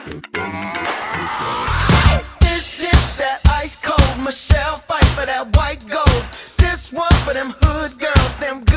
This is that ice cold Michelle fight for that white gold. This one for them hood girls, them